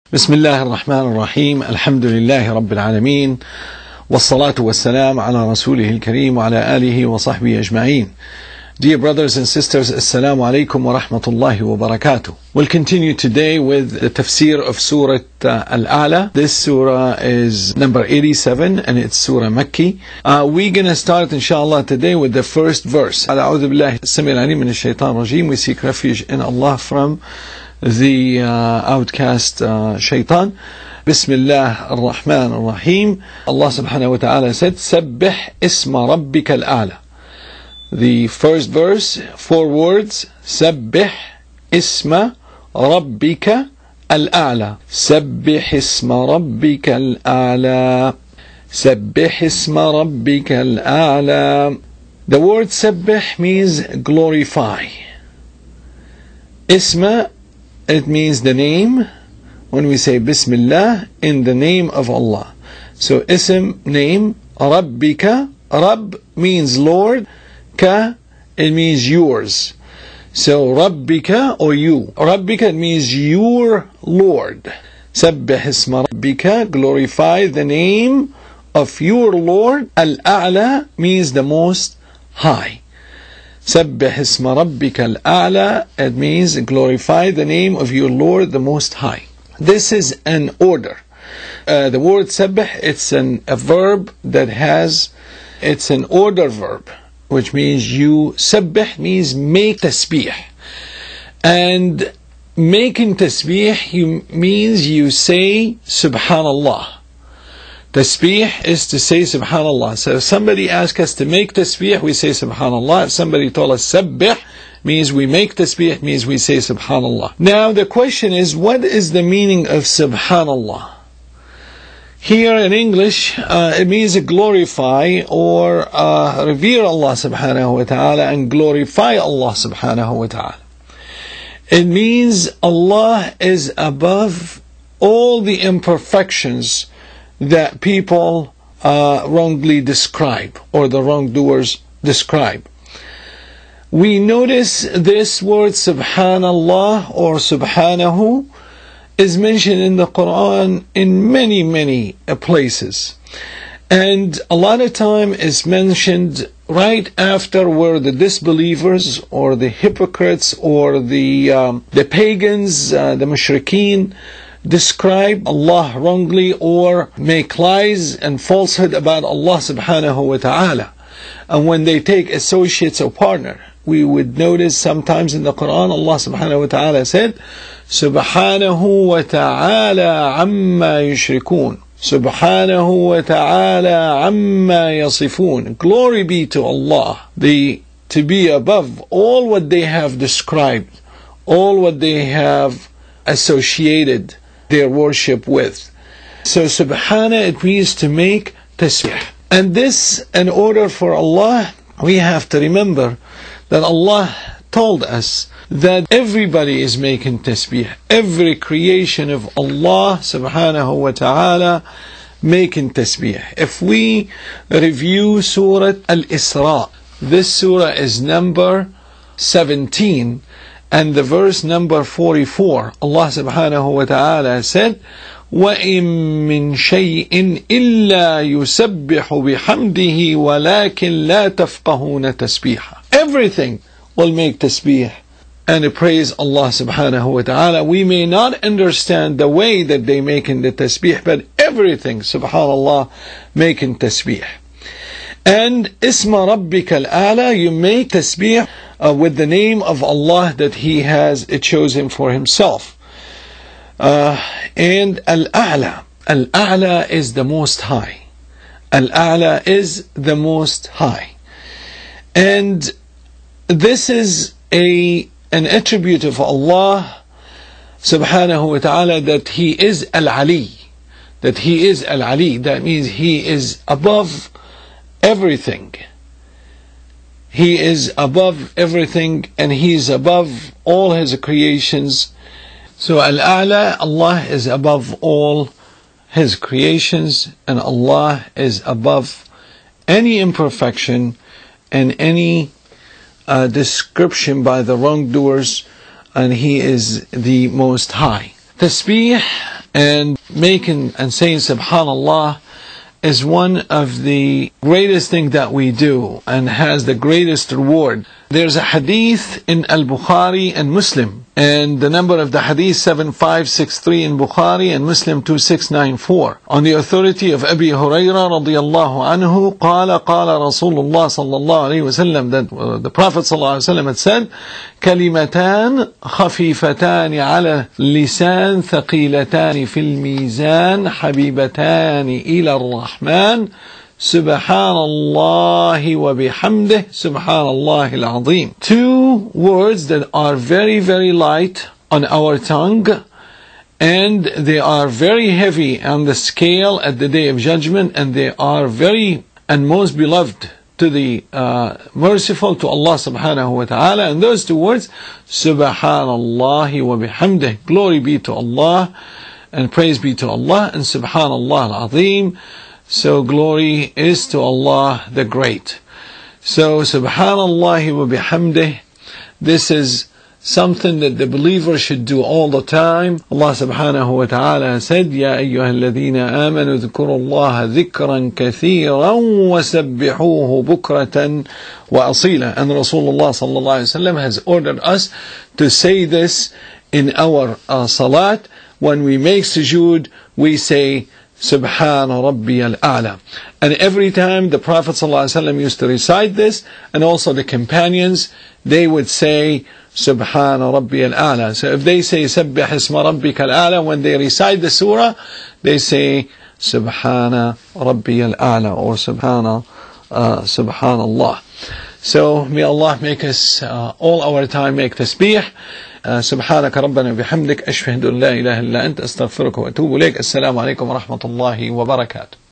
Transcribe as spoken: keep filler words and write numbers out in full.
بسم الله الرحمن الرحيم. الحمد لله رب العالمين، والصلاة والسلام على رسوله الكريم وعلى آله وصحبه أجمعين. Dear brothers and sisters, Assalamu alaikum wa rahmatullahi wa barakatuh. We'll continue today with the tafsir of Surah uh, Al-A'la. This surah is number eighty-seven and it's Surah Makki. Uh, we're going to start inshallah today with the first verse. A'udhu billahi as-sami' al-alim min ash-shaytan rajim. We seek refuge in Allah from the uh, outcast uh, shaitan. Bismillah ar-Rahman ar-Rahim. Allah subhanahu wa ta'ala said, Sabbih isma rabbika al-a'la. The first verse, four words, Sabbih isma rabbika al-a'la. Sabbih isma rabbika al-a'la. Sabbih isma rabbika al-a'la. The word Sabbih means glorify. Isma, it means the name. When we say Bismillah, in the name of Allah. So ism, name, Rabbika, Rabb means Lord, Ka, it means yours. So Rabbika or you. Rabbika means your Lord. Sabbih isma Rabbika, glorify the name of your Lord. Al-A'la means the most high. Sabbih isma Rabbika al-A'la, it means glorify the name of your Lord, the most high. This is an order. Uh, the word sabbih, it's an, a verb that has, it's an order verb, which means you, sabbih means make tasbih. And making tasbih you, means you say subhanallah. Tasbih is to say subhanallah. So if somebody asks us to make tasbih, we say subhanallah. If somebody told us sabbih, means we make tasbih, means we say subhanallah. Now the question is, what is the meaning of subhanallah? Here in English, uh, it means glorify or uh, revere Allah subhanahu wa ta'ala and glorify Allah subhanahu wa ta'ala. It means Allah is above all the imperfections that people uh, wrongly describe or the wrongdoers describe. We notice this word subhanallah or subhanahu is mentioned in the Quran in many, many places. And a lot of time is mentioned right after where the disbelievers or the hypocrites or the um, the pagans, uh, the mushrikeen, describe Allah wrongly or make lies and falsehood about Allah subhanahu wa ta'ala. And when they take associates or partner, we would notice sometimes in the Quran Allah subhanahu wa ta'ala said, Subhanahu wa ta'ala amma yushrikun. Subhanahu wa ta'ala amma yasifun. Glory be to Allah, the to be above all what they have described, all what they have associated their worship with. So subhana, it means to make tasbih. And this, in order for Allah, we have to remember that Allah told us that everybody is making tasbih. Every creation of Allah subhanahu wa ta'ala making tasbih. If we review Surah Al-Isra, this surah is number seventeen and the verse number forty-four. Allah subhanahu wa ta'ala said, وَإِن مِّن شَيْءٍ إِلَّا يُسَبِّحُ بِحَمْدِهِ وَلَكِنْ لَا تَفْقَهُونَ تَسْبِيحًا. Everything will make tasbih and praise Allah subhanahu wa ta'ala. We may not understand the way that they making the tasbih, but everything, subhanallah, making tasbih. And isma rabbika al-a'la, you make tasbih uh, with the name of Allah that He has chosen for Himself. Uh, and al-a'la, al-a'la is the most high. Al-a'la is the most high. And this is a an attribute of Allah subhanahu wa ta'ala, that He is Al-Ali. That He is Al-Ali. That means He is above everything. He is above everything and He is above all His creations. So Al-A'la, Allah is above all His creations and Allah is above any imperfection and any uh, description by the wrongdoers, and He is the Most High. Tasbih And making and saying Subhanallah is one of the greatest things that we do and has the greatest reward. There's a hadith in Al-Bukhari and Muslim, and the number of the hadith seven five six three in Bukhari and Muslim two six nine four. On the authority of Abi Hurairah radiyallahu anhu, قال قال رسول الله صلى الله عليه وسلم, that uh, the Prophet صلى الله عليه وسلم had said, كلمتان خفيفتان على اللسان ثقيلتان في الميزان حبيبتان إلى الرحمن سبحان الله وبحمده سبحان الله العظيم. Two words that are very very light on our tongue, and they are very heavy on the scale at the day of judgment, and they are very and most beloved to the uh, merciful, to Allah subhanahu wa ta'ala. And those two words, Subhanallah wa bihamdih, glory be to Allah and praise be to Allah, and Subhanallah al-Azim, so glory is to Allah the Great. So Subhanallah wa bihamdih, this is something that the believer should do all the time. Allah subhanahu wa ta'ala said, Ya ayyuha alladhina amanu dhkuru Allah dhikran kathiran wa sabbihuhu bukratan wa asila. And Rasulullah sallallahu alayhi wa sallam has ordered us to say this in our uh, salat. When we make sujood, we say Subhana Rabbi al-A'la. And every time the Prophet ﷺ used to recite this, and also the companions, they would say Subhana Rabbi al-A'la. So if they say Sabbih isma Rabbika al-A'la, when they recite the surah, they say Subhana Rabbi al-A'la, or Subhana uh, Subhanallah. So may Allah make us uh, all our time make tasbih. سبحانك ربنا وبحمدك أشهد أن لا إله إلا أنت أستغفرك وأتوب إليك. السلام عليكم ورحمة الله وبركاته.